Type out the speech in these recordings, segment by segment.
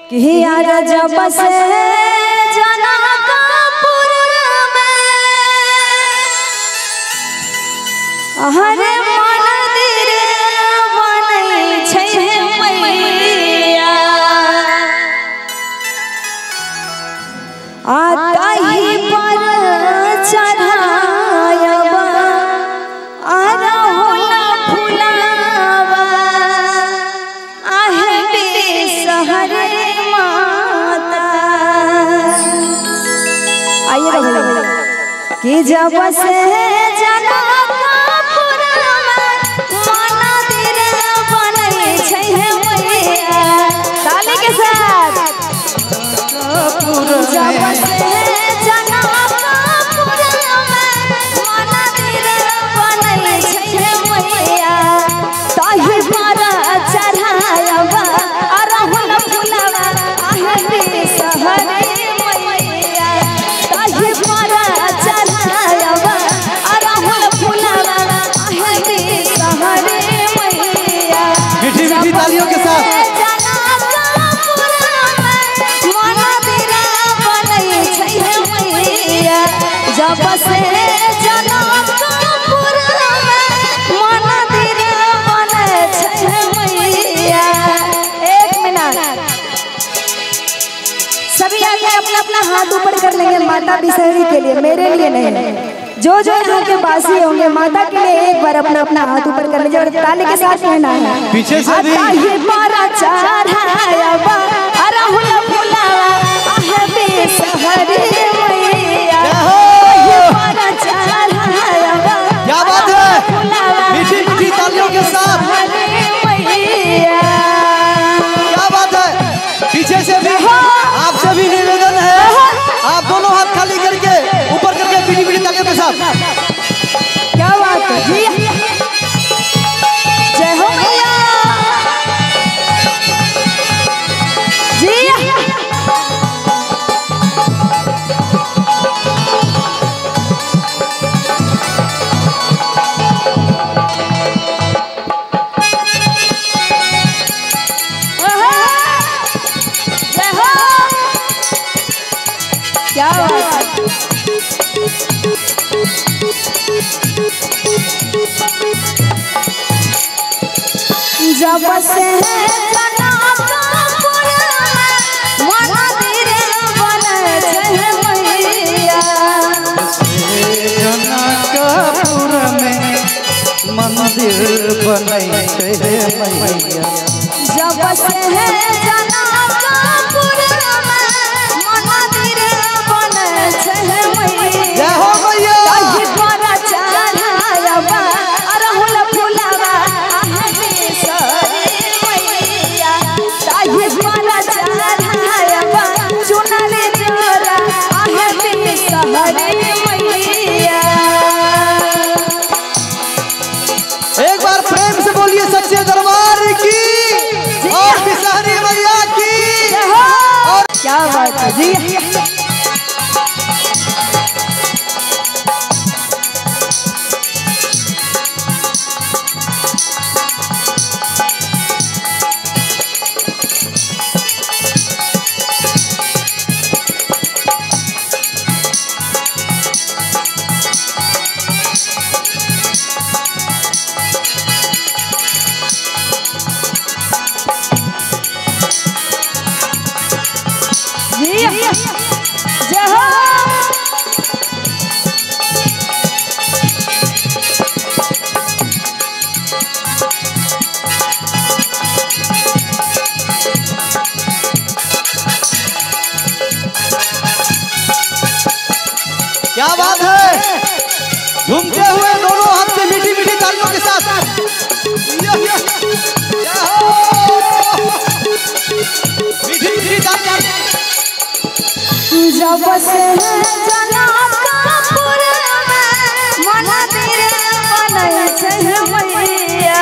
कि यार जब से जनकपुर में हरे मंदिर बनै छै मैया आताही पर चढ़ायबा अरहुल फुलावा आहे बेसहरे माता। आइए कि जब से जनकपुर में मंदिर बनै छै मैया ताली के साथ जब से जनकपुर में मंदिर बनै छै मैया ताहि पर चढ़ायबा अरहुल फुलावा आहे बेसहरे मैया ताहि पर चढ़ायबा अरहुल फुलावा आहे बेसहरे मैया। मीठी मीठी तालियों के साथ जब से जनकपुर में मंदिर बनै छै मैया। एक मिनट सभी आगे अपना अपना हाथ ऊपर कर लेंगे माता बिसहरी के लिए, मेरे लिए नहीं। जो जो यहाँ के वासी होंगे माता के लिए एक बार अपना अपना हाथ ऊपर कर लीजिए और ताली के साथ कहना है पीछे से भी चढ़ायबा अरहुल फुलावा आहे बेसहरे मैया। क्या बात है, मीठी मीठी तालियों के साथ क्या बात है। पीछे से भी आपसे भी निवेदन है, आप दोनों हाथ खाली करके ऊपर करके मीठी मीठी तालियों के साथ। क्या बात है जी, जय हो मैया जी। क्या बात है, जब से जनकपुर में मंदिर बनै छै मैया। जनकपुर में मंदिर बनै छै मैया। जब से जनकपुर में मंदिर बनै छै मैया। जय हो मैया। ताहि पर चढ़ायबा अरहुल फुलावा आहे बेसहरे मैया। ताहि पर चढ़ायबा चुनर जोरा आहे बेसहरे मैया। एक बार प्रेम से बोलिए सच्चे दरबार की और बिसहरी मैया की। और क्या बात है जी, जय हो। क्या बात है, झूमते हुए दोनों हाथ से मीठी मीठी तालियों के साथ। मीठी मीठी तालियां। जब से जनकपुर में मंदिर बनै छै मैया।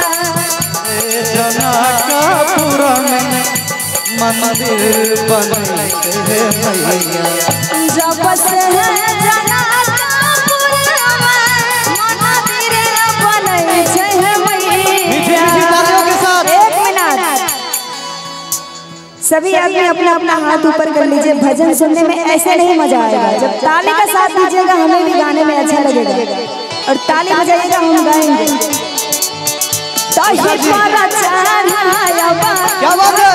जनकपुर में मंदिर बनै छै मैया। जब से जनकपुर में मंदिर बनै छै मैया। मीठी मीठी तालियों के साथ। एक मिनट सभी आदमी अपना अपना हाथ ऊपर कर लीजिए। भजन सुनने में ऐसे नहीं मजा आएगा, जब ताली का साथ दीजिएगा हमें भी गाने में अच्छा लगेगा और ताली बजाइएगा हम गाएंगे। क्या बात है?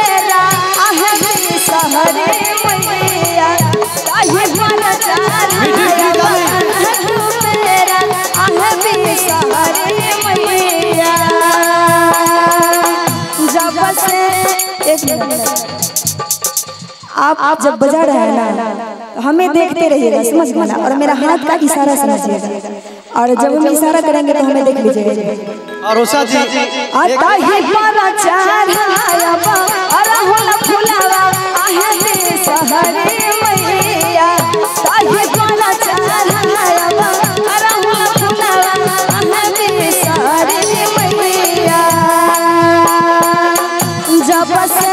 आप जब बजा रहे हैं ना हमें देखते रहिएगा, समझ गए ना, और मेरा हाथ का इशारा समझिएगा और जब हम इशारा करेंगे तो हमें देख लीजिएगा। और उषा जी आता ही पारा चढ़ाया बा अरहुल फुलावा आहे बे सहरे मैया। ताही पारा चढ़ाया बा अरहुल फुलावा आहे बे सहरे मैया। जब से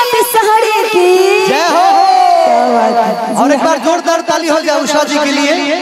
और एक बार जोरदार ताली हो जाए उषा जी के लिए।